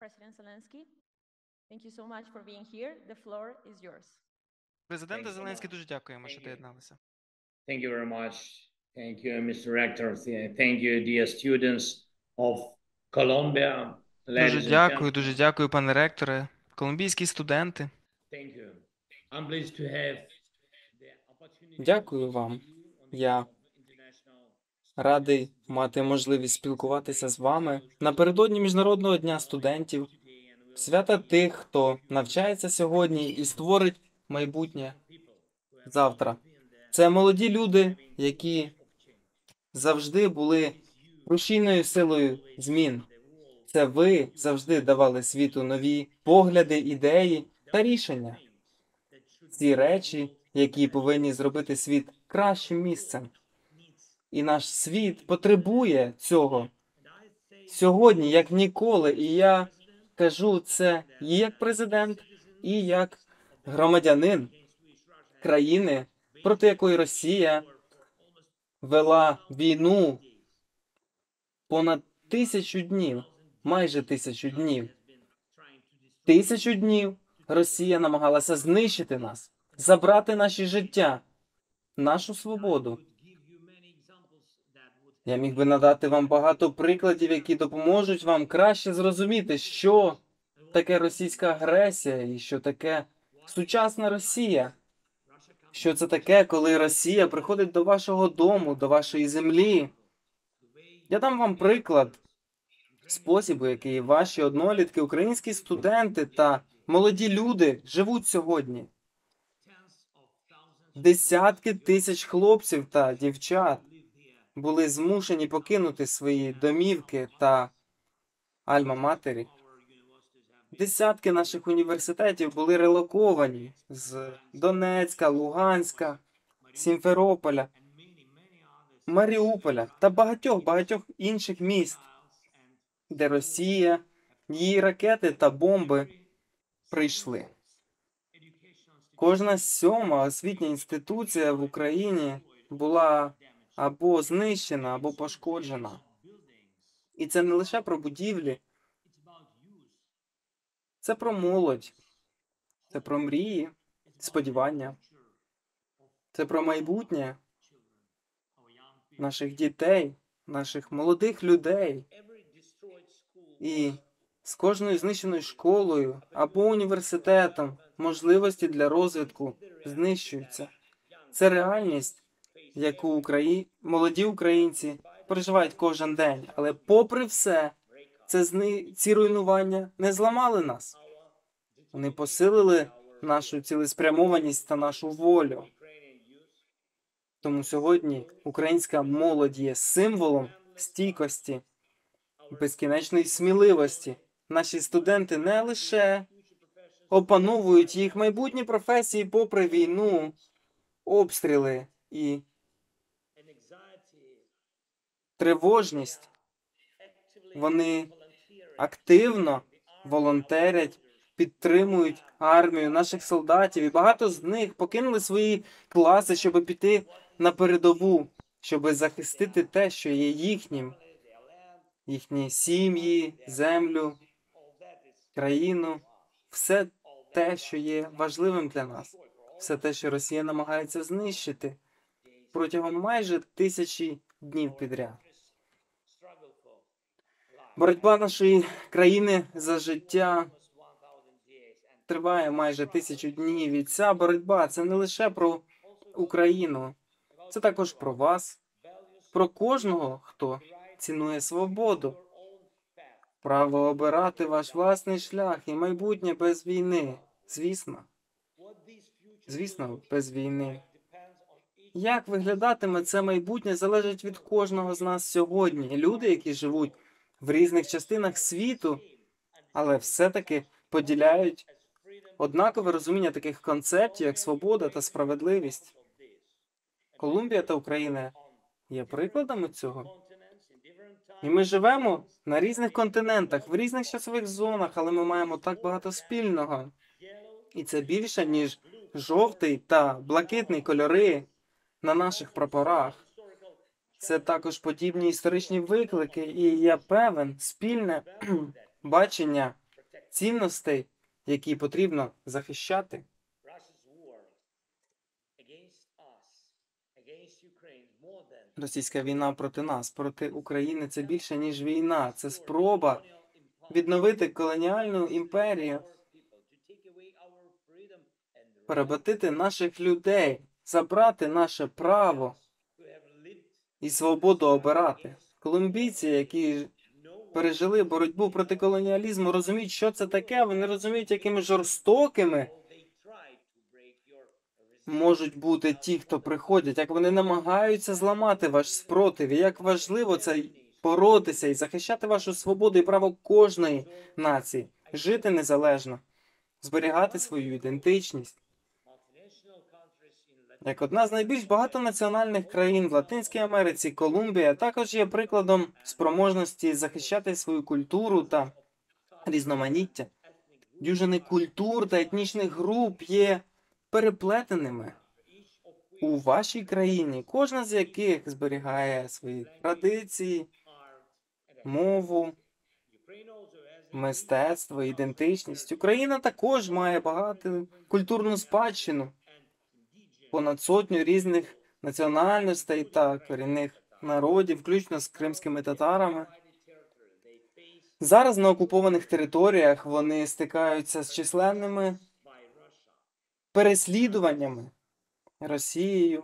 Президенте Зеленський, дуже дякуємо, що доєдналися. Thank you very much. Thank you, Mr. Rector. Thank you, dear students of Columbia. Дуже дякую, пане ректоре. Колумбійські студенти. Thank you. I'm pleased to have the opportunity. Дякую вам. Я радий мати можливість спілкуватися з вами напередодні Міжнародного дня студентів, свята тих, хто навчається сьогодні і створить майбутнє завтра. Це молоді люди, які завжди були рушійною силою змін. Це ви завжди давали світу нові погляди, ідеї та рішення. Ці речі, які повинні зробити світ кращим місцем. І наш світ потребує цього сьогодні, як ніколи. І я кажу це і як президент, і як громадянин країни, проти якої Росія вела війну понад 1000 днів, майже 1000 днів. 1000 днів Росія намагалася знищити нас, забрати наші життя, нашу свободу. Я міг би надати вам багато прикладів, які допоможуть вам краще зрозуміти, що таке російська агресія і що таке сучасна Росія. Що це таке, коли Росія приходить до вашого дому, до вашої землі. Я дам вам приклад спосібу, який ваші однолітки, українські студенти та молоді люди живуть сьогодні. Десятки тисяч хлопців та дівчат були змушені покинути свої домівки та альма-матері. Десятки наших університетів були релоковані з Донецька, Луганська, Сімферополя, Маріуполя та багатьох інших міст, де Росія, її ракети та бомби прийшли. Кожна 7-ма освітня інституція в Україні була або знищена, або пошкоджена. І це не лише про будівлі. Це про молодь, це про мрії, сподівання, це про майбутнє наших дітей, наших молодих людей. І з кожною знищеною школою або університетом можливості для розвитку знищуються. Це реальність, яку молоді українці переживають кожен день. Але попри все, ці руйнування не зламали нас. Вони посилили нашу цілеспрямованість та нашу волю. Тому сьогодні українська молодь є символом стійкості, безкінечної сміливості. Наші студенти не лише опановують їх майбутні професії попри війну, обстріли і тривожність. Вони активно волонтерять, підтримують армію, наших солдатів. І багато з них покинули свої класи, щоб піти на передову, щоб захистити те, що є їхнім. Їхні сім'ї, землю, країну. Все те, що є важливим для нас. Все те, що Росія намагається знищити протягом майже 1000 днів підряд. Боротьба нашої країни за життя триває майже 1000 днів. І ця боротьба – це не лише про Україну. Це також про вас, про кожного, хто цінує свободу, право обирати ваш власний шлях і майбутнє без війни. Звісно, без війни. Як виглядатиме це майбутнє, залежить від кожного з нас сьогодні. Люди, які живуть в різних частинах світу, але все-таки поділяють однакове розуміння таких концептів, як свобода та справедливість. Колумбія та Україна є прикладами цього. І ми живемо на різних континентах, в різних часових зонах, але ми маємо так багато спільного. І це більше, ніж жовтий та блакитний кольори на наших прапорах. Це також подібні історичні виклики, і я певен, спільне бачення цінностей, які потрібно захищати. Російська війна проти нас, проти України – це більше, ніж війна. Це спроба відновити колоніальну імперію, перебатити наших людей, забрати наше право і свободу обирати. Колумбійці, які пережили боротьбу проти колоніалізму, розуміють, що це таке, вони розуміють, якими жорстокими можуть бути ті, хто приходять, як вони намагаються зламати ваш спротив, і як важливо це боротися і захищати вашу свободу і право кожної нації, жити незалежно, зберігати свою ідентичність. Як одна з найбільш багатонаціональних країн в Латинській Америці, Колумбія також є прикладом спроможності захищати свою культуру та різноманіття. Дюжини культур та етнічних груп є переплетеними у вашій країні, кожна з яких зберігає свої традиції, мову, мистецтво, ідентичність. Україна також має багату культурну спадщину, понад сотню різних національностей та корінних народів, включно з кримськими татарами. Зараз на окупованих територіях вони стикаються з численними переслідуваннями Росією,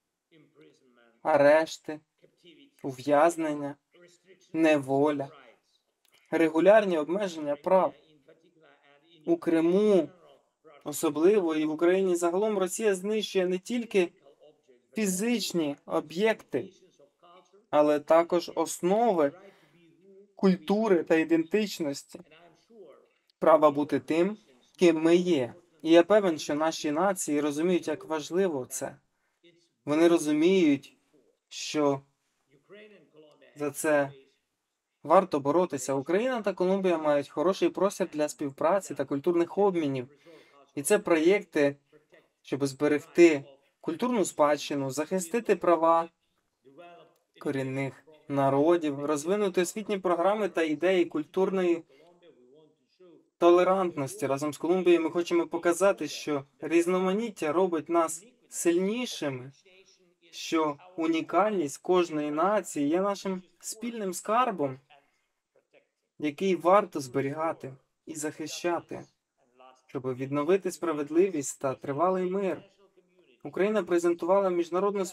арешти, ув'язнення, неволя, регулярні обмеження прав. У Криму, особливо і в Україні загалом, Росія знищує не тільки фізичні об'єкти, але також основи культури та ідентичності, права бути тим, ким ми є. І я певен, що наші нації розуміють, як важливо це. Вони розуміють, що за це варто боротися. Україна та Колумбія мають хороший простір для співпраці та культурних обмінів. І це проєкти, щоб зберегти культурну спадщину, захистити права корінних народів, розвинути освітні програми та ідеї культурної толерантності. Разом з Колумбією ми хочемо показати, що різноманіття робить нас сильнішими, що унікальність кожної нації є нашим спільним скарбом, який варто зберігати і захищати, щоб відновити справедливість та тривалий мир. Україна презентувала міжнародній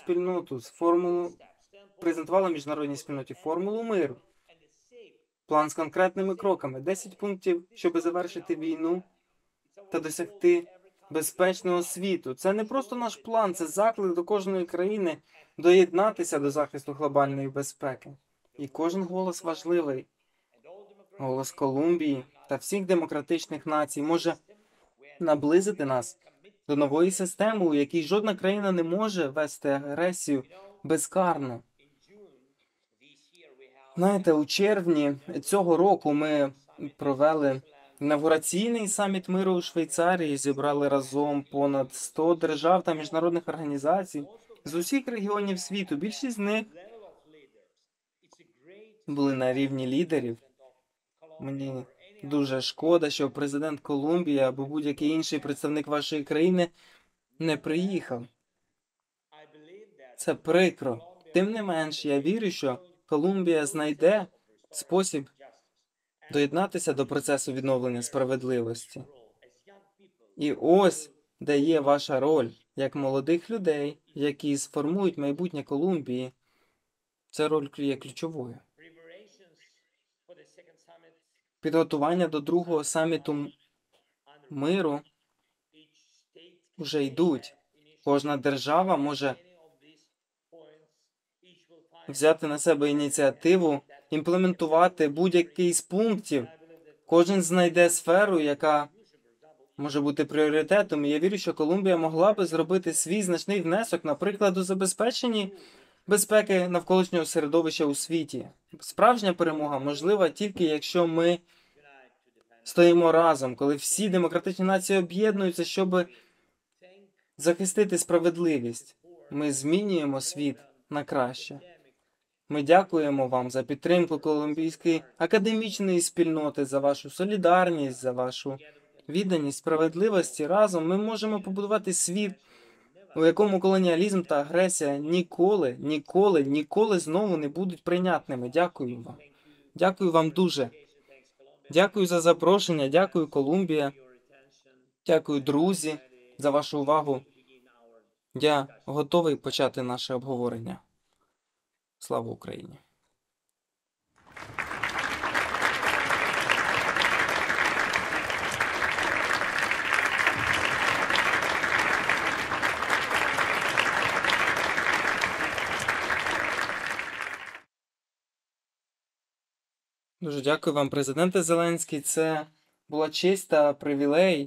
спільноті формулу миру. План з конкретними кроками, 10 пунктів, щоб завершити війну та досягти безпечного світу. Це не просто наш план, це заклик до кожної країни доєднатися до захисту глобальної безпеки. І кожен голос важливий. Голос Колумбії та всіх демократичних націй може наблизити нас до нової системи, у якій жодна країна не може вести агресію безкарно. Знаєте, у червні цього року ми провели інавгураційний саміт миру у Швейцарії, зібрали разом понад 100 держав та міжнародних організацій з усіх регіонів світу. Більшість з них були на рівні лідерів. Мені дуже шкода, що президент Колумбії або будь-який інший представник вашої країни не приїхав. Це прикро. Тим не менш, я вірю, що Колумбія знайде спосіб доєднатися до процесу відновлення справедливості. І ось, де є ваша роль, як молодих людей, які сформують майбутнє Колумбії. Ця роль є ключовою. Підготування до другого саміту миру вже йдуть. Кожна держава може взяти на себе ініціативу, імплементувати будь-який з пунктів. Кожен знайде сферу, яка може бути пріоритетом. І я вірю, що Колумбія могла би зробити свій значний внесок, наприклад, у забезпеченні безпеки навколишнього середовища у світі. Справжня перемога можлива тільки, якщо ми стоїмо разом, коли всі демократичні нації об'єднуються, щоб захистити справедливість. Ми змінюємо світ на краще. Ми дякуємо вам за підтримку колумбійської академічної спільноти, за вашу солідарність, за вашу відданість справедливості. Разом ми можемо побудувати світ, у якому колоніалізм та агресія ніколи знову не будуть прийнятними. Дякую вам. Дякую вам дуже. Дякую за запрошення, дякую, Колумбія. Дякую, друзі, за вашу увагу. Я готовий почати наше обговорення. Слава Україні! Дуже дякую вам, президенте Зеленський. Це була честь та привілей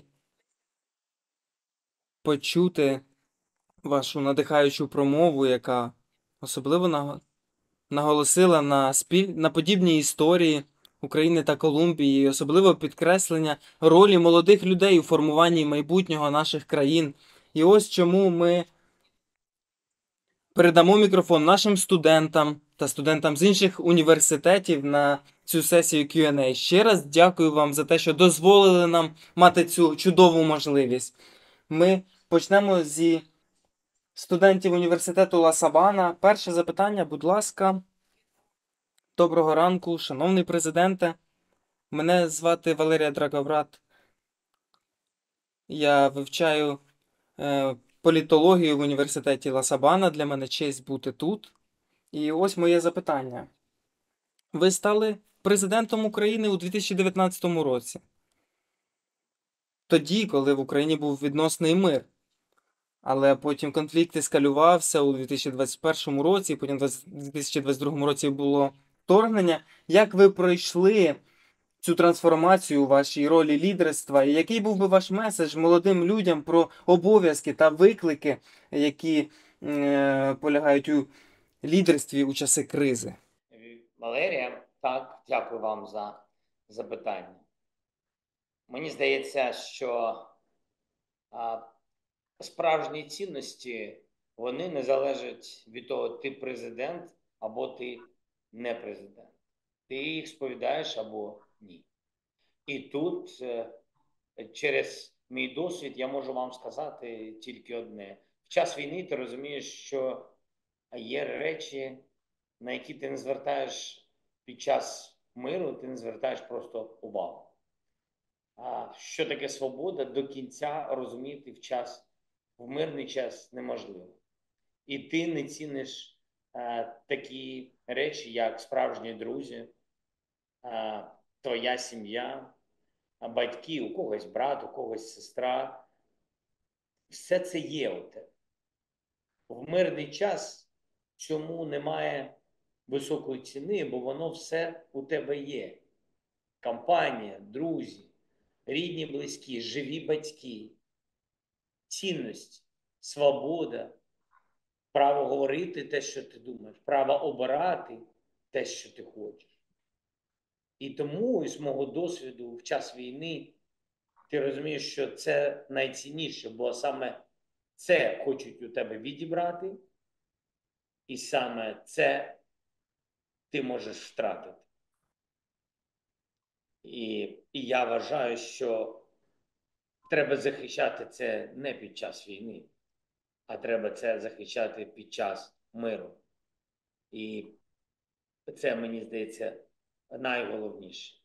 почути вашу надихаючу промову, яка особливо наголосила на подібній історії України та Колумбії, і особливо підкреслення ролі молодих людей у формуванні майбутнього наших країн. І ось чому ми передамо мікрофон нашим студентам та студентам з інших університетів на цю сесію Q&A. Ще раз дякую вам за те, що дозволили нам мати цю чудову можливість. Ми почнемо зі студентів університету Ла Сабана. Перше запитання, будь ласка. Доброго ранку, шановний президенте. Мене звати Валерія Драговрат. Я вивчаю політологію в університеті Ла Сабана. Для мене честь бути тут. І ось моє запитання. Ви стали президентом України у 2019 році. Тоді, коли в Україні був відносний мир. Але потім конфлікт ескалювався у 2021 році, потім у 2022 році було вторгнення. Як ви пройшли цю трансформацію у вашій ролі лідерства? І який був би ваш меседж молодим людям про обов'язки та виклики, які полягають у лідерстві у часи кризи? Валерія, так, дякую вам за запитання. Мені здається, що справжні цінності, вони не залежать від того, ти президент або ти не президент. Ти їх сповідаєш або ні. І тут через мій досвід я можу вам сказати тільки одне. В час війни ти розумієш, що є речі, на які ти не звертаєш під час миру, ти не звертаєш просто увагу. А що таке свобода, до кінця розуміти в мирний час неможливо. І ти не ціниш такі речі, як справжні друзі, твоя сім'я, батьки, у когось брат, у когось сестра. Все це є у тебе. В мирний час цьому немає високої ціни, бо воно все у тебе є. Компанія, друзі, рідні, близькі, живі батьки, цінності, свобода, право говорити те, що ти думаєш, право обирати те, що ти хочеш. І тому із мого досвіду в час війни ти розумієш, що це найцінніше, бо саме це хочуть у тебе відібрати, і саме це ти можеш втратити. І я вважаю, що треба захищати це не під час війни, а треба це захищати під час миру. І це, мені здається, найголовніше.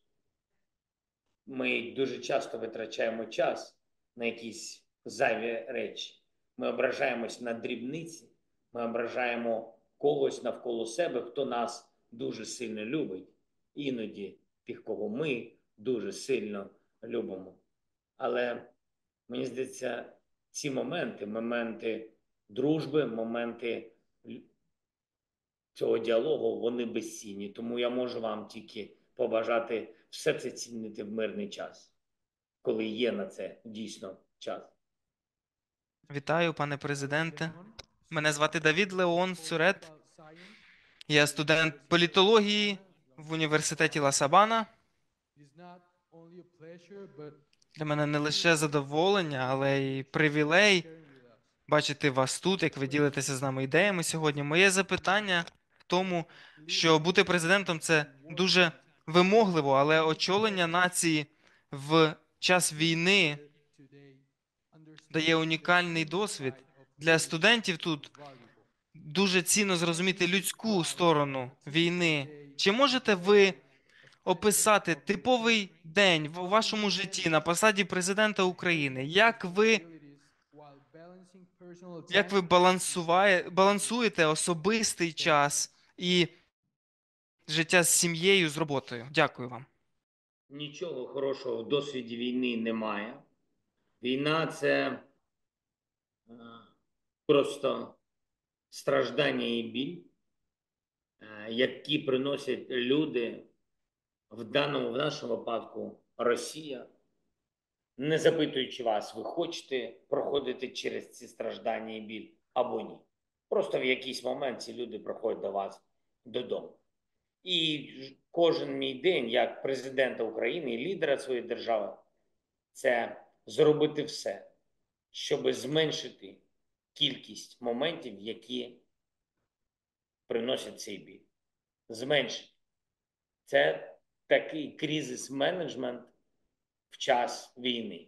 Ми дуже часто витрачаємо час на якісь зайві речі. Ми ображаємось на дрібниці, ми ображаємо когось навколо себе, хто нас дуже сильно любить. Іноді тих, кого ми дуже сильно любимо. Але, мені здається, ці моменти дружби, моменти цього діалогу, вони безцінні. Тому я можу вам тільки побажати все це цінити в мирний час, коли є на це дійсно час. Вітаю, пане президенте. Мене звати Давід Леон Цурет. Я студент політології в університеті Ла Сабана. Для мене не лише задоволення, але й привілей бачити вас тут, як ви ділитеся з нами ідеями сьогодні. Моє запитання тому, що бути президентом це дуже вимогливо, але очолення нації в час війни дає унікальний досвід. Для студентів тут дуже цінно зрозуміти людську сторону війни. Чи можете ви описати типовий день у вашому житті на посаді президента України? Як ви балансуєте особистий час і життя з сім'єю, з роботою? Дякую вам. Нічого хорошого в досвіді війни немає. Війна це е, просто страждання і біль, які приносять люди, в нашому випадку Росія, не запитуючи вас, ви хочете проходити через ці страждання і біль або ні. Просто в якийсь момент ці люди приходять до вас додому. І кожен мій день, як президента України і лідера своєї держави, це зробити все, щоб зменшити кількість моментів, які приносять цей біль. Зменшити. Це такий кризис-менеджмент в час війни.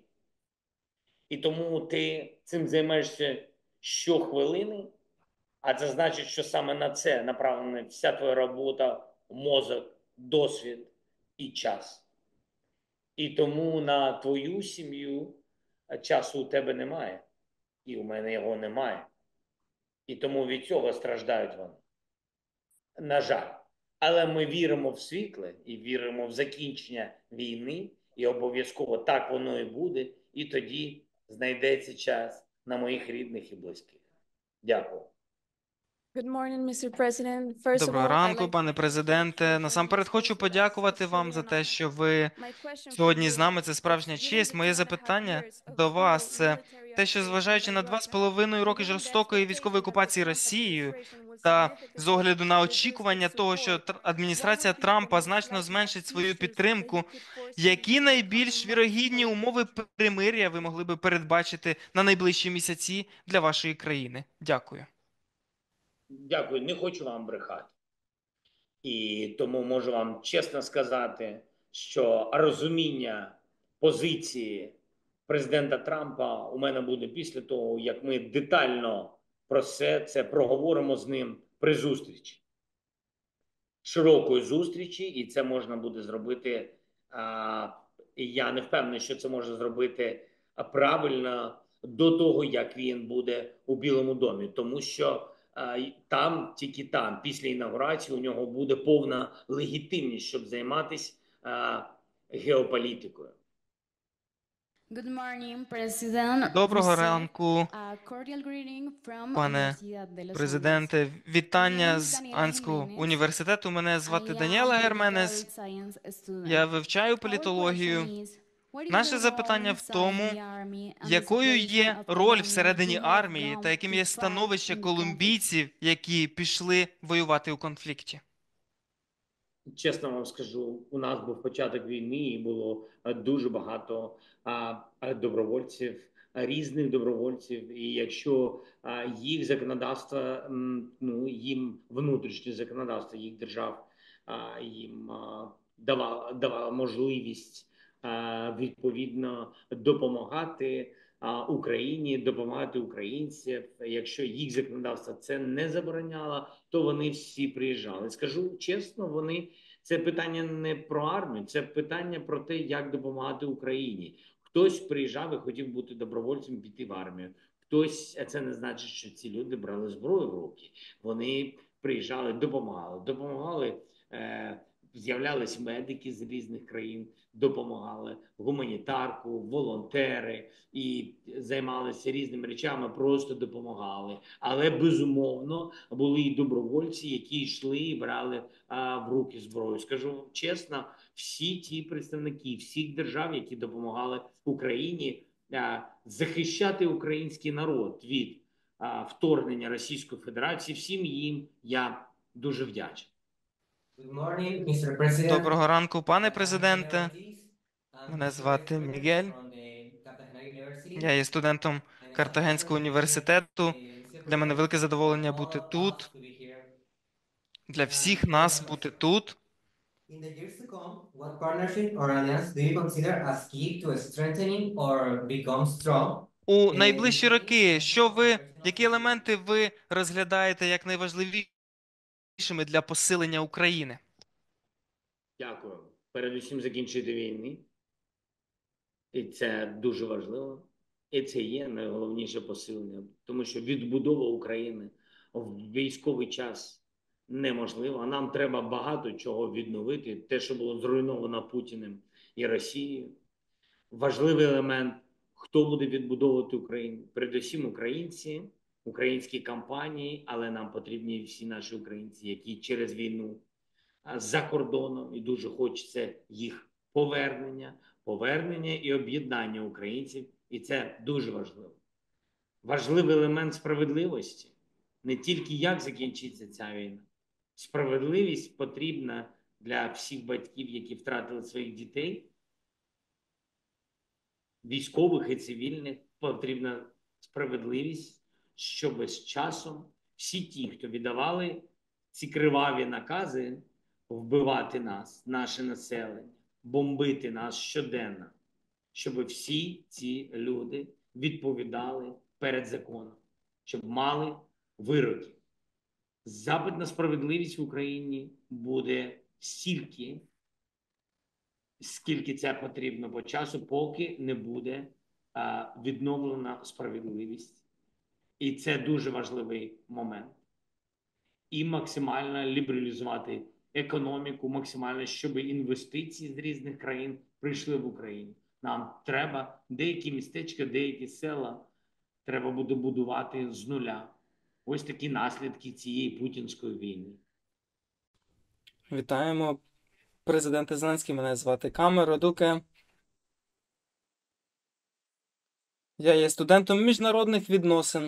І тому ти цим займаєшся щохвилини, а це значить, що саме на це направлена вся твоя робота, мозок, досвід і час. І тому на твою сім'ю часу у тебе немає. І у мене його немає. І тому від цього страждають вони. На жаль. Але ми віримо в світле і віримо в закінчення війни, і обов'язково так воно і буде, і тоді знайдеться час на моїх рідних і близьких. Дякую. Good morning, Mr. President. First of Доброго all, I'd ранку, like пане to президенте. Насамперед хочу подякувати вам за те, що ви сьогодні з нами. Це справжня честь. Моє запитання до вас це те, що зважаючи на 2,5 роки жорстокої військової окупації Росією та з огляду на очікування того, що адміністрація Трампа значно зменшить свою підтримку, які найбільш вірогідні умови перемир'я ви могли би передбачити на найближчі місяці для вашої країни? Дякую. Дякую, не хочу вам брехати. І тому можу вам чесно сказати, що розуміння позиції президента Трампа у мене буде після того, як ми детально про все це проговоримо з ним при зустрічі. Широкої зустрічі, і це можна буде зробити. І я не впевнений, що це можна зробити правильно до того, як він буде у Білому домі, тому що там, тільки там, після інаугурації, у нього буде повна легітимність, щоб займатися геополітикою. Good morning, President. Доброго ранку, A cordial greeting from пане Universidad de los Andes. президенте. Вітання з Анського університету. Мене звати I am Даніела a Герменес. political science student. Я вивчаю Our політологію. question is, what is Наше the запитання role в inside тому, the army and the якою situation є of роль Colombians всередині who have армії gone та яким to є fight становище in the conflict? колумбійців, які пішли воювати у конфлікті? Чесно вам скажу, у нас був початок війни, і було дуже багато добровольців, різних добровольців. І якщо їх законодавство, ну їм внутрішнє законодавство їх держав їм давало можливість відповідно допомагати Україні, допомагати українцям. Якщо їх законодавство це не забороняло, то вони всі приїжджали. Скажу чесно, вони це питання не про армію, це питання про те, як допомагати Україні. Хтось приїжджав і хотів бути добровольцем, піти в армію. Хтось, це не значить, що ці люди брали зброю в руки. Вони приїжджали, допомагали. З'являлись медики з різних країн, допомагали гуманітарку, волонтери і займалися різними речами, просто допомагали. Але безумовно були і добровольці, які йшли і брали в руки зброю. Скажу чесно, всі ті представники всіх держав, які допомагали Україні захищати український народ від вторгнення Російської Федерації, всім їм я дуже вдячний. Good morning, Mr. President. Доброго ранку, пане I'm президенте. Miguel Ortiz. I'm Мене a звати student Мігель. from the Cartagena University. Я є студентом Картагенського університету. Для мене велике задоволення бути тут. для всіх нас бути тут. In the years to come, what partnership or alliance do you consider as key to strengthening or become strong? У найближчі роки, які елементи ви розглядаєте як найважливішими для посилення України? Дякую. Передусім закінчити війни. І це дуже важливо. І це є найголовніше посилення, тому що відбудова України в військовий час неможлива. А нам треба багато чого відновити. Те, що було зруйновано Путіним і Росією. Важливий елемент, хто буде відбудовувати Україну. Передусім українці, українські компанії, але нам потрібні і всі наші українці, які через війну за кордоном, і дуже хочеться їх повернення і об'єднання українців, і це дуже важливо. Важливий елемент справедливості, не тільки як закінчиться ця війна. Справедливість потрібна для всіх батьків, які втратили своїх дітей, військових і цивільних, потрібна справедливість, щоб з часом всі ті, хто віддавали ці криваві накази, вбивати нас, наше населення, бомбити нас щоденно, щоб всі ці люди відповідали перед законом, щоб мали вироки. Запит на справедливість в Україні буде стільки, скільки це потрібно по часу, поки не буде відновлена справедливість. І це дуже важливий момент. І максимально лібералізувати економіку, максимально, щоб інвестиції з різних країн прийшли в Україну. Нам треба деякі містечка, деякі села треба буде будувати з нуля. Ось такі наслідки цієї путінської війни. Вітаємо, президенте Зеленський. Мене звати Камеро Дуке. Я є студентом міжнародних відносин.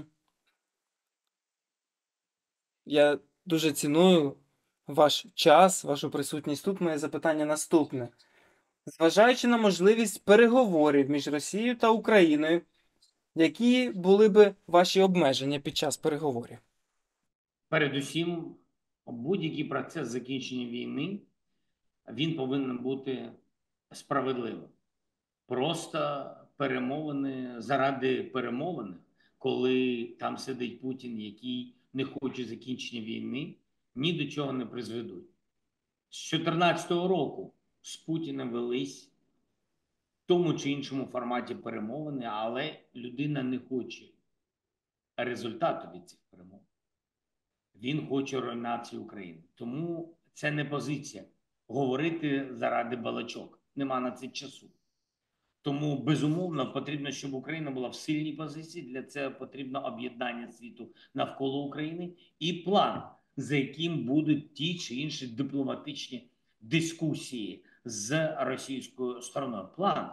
Я дуже ціную ваш час, вашу присутність тут. Моє запитання наступне. Зважаючи на можливість переговорів між Росією та Україною, які були би ваші обмеження під час переговорів? Передусім, будь-який процес закінчення війни, він повинен бути справедливим. Просто перемовини заради перемовин, коли там сидить Путін, який не хоче закінчення війни, ні до чого не призведуть. З 2014 року з Путіним велись в тому чи іншому форматі перемовини, але людина не хоче результату від цих перемовин. Він хоче руйнації України. Тому це не позиція говорити заради балачок. Нема на це часу. Тому, безумовно, потрібно, щоб Україна була в сильній позиції. Для цього потрібно об'єднання світу навколо України і план, за яким будуть ті чи інші дипломатичні дискусії з російською стороною. План.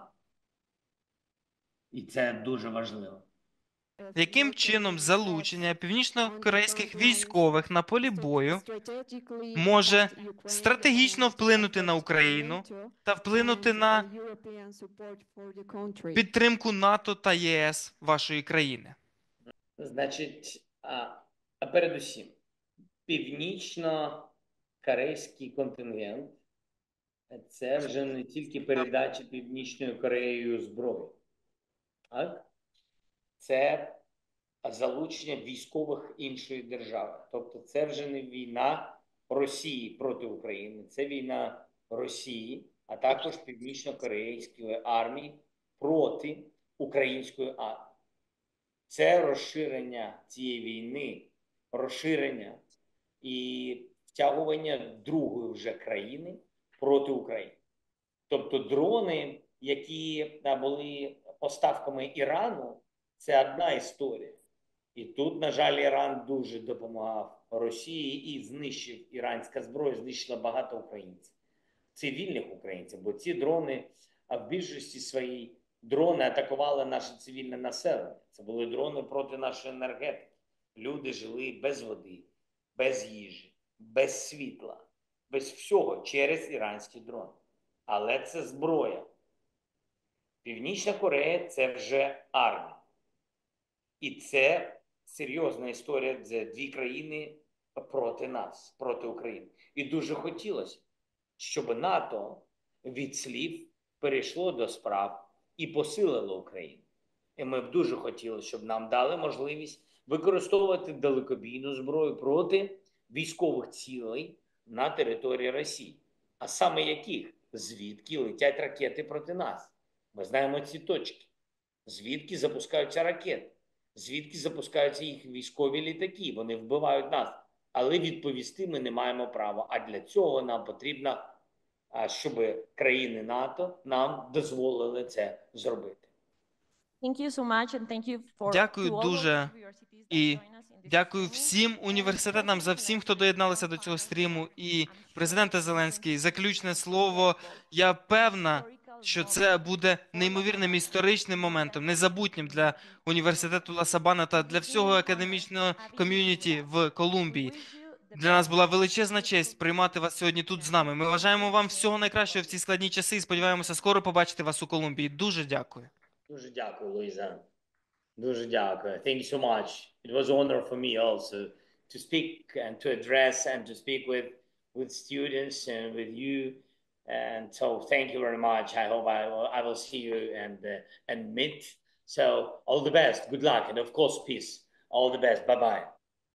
І це дуже важливо. Яким чином залучення північно-корейських військових на полі бою може стратегічно вплинути на Україну та вплинути на підтримку НАТО та ЄС вашої країни? Значить, передусім, північно-корейський контингент – це вже не тільки передача Північною Кореєю зброї. Так? Це залучення військових іншої держави. Тобто це вже не війна Росії проти України, це війна Росії, а також північно-корейської армії проти української армії. Це розширення цієї війни, розширення і втягування другої вже країни проти України. Тобто дрони, які були поставками Ірану, це одна історія. І тут, на жаль, Іран дуже допомагав Росії і знищив, іранська зброя знищила багато українців. Цивільних українців, бо ці дрони, а в більшості своїй дрони атакували наше цивільне населення. Це були дрони проти нашої енергетики. Люди жили без води, без їжі, без світла, без всього через іранські дрони. Але це зброя. Північна Корея – це вже армія. І це серйозна історія. Це дві країни, проти нас, проти України. І дуже хотілося, щоб НАТО від слів перейшло до справ і посилило Україну. І ми б дуже хотіли, щоб нам дали можливість використовувати далекобійну зброю проти військових цілей на території Росії. А саме яких? Звідки летять ракети проти нас? Ми знаємо ці точки. Звідки запускаються ракети? Звідки запускаються їх військові літаки? Вони вбивають нас. Але відповісти ми не маємо права. А для цього нам потрібно, щоб країни НАТО нам дозволили це зробити. Дякую дуже і дякую всім університетам за всім, хто доєдналися до цього стріму. І президенте Зеленський, заключне слово. Я певна, що це буде неймовірним історичним моментом, незабутнім для університету Ла-Сабана та для всього академічного ком'юніті в Колумбії. Для нас була величезна честь приймати вас сьогодні тут з нами. Ми бажаємо вам всього найкращого в ці складні часи і сподіваємося скоро побачити вас у Колумбії. Дуже дякую. Дуже дякую, Луїза. Дуже дякую. Thank you so much. It was an honor for me also to speak and to address and to speak with students and with you. And so thank you very much. I hope I will see you and meet. So all the best. Good luck. And of course, peace. All the best. Bye-bye.